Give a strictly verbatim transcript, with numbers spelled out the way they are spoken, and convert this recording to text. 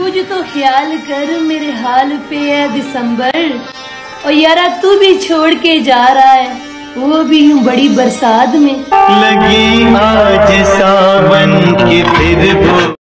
कुछ तो ख्याल कर मेरे हाल पे है दिसंबर। और यारा तू भी छोड़ के जा रहा है, वो भी यूं बड़ी बरसात में। लगी आज सावन की फिर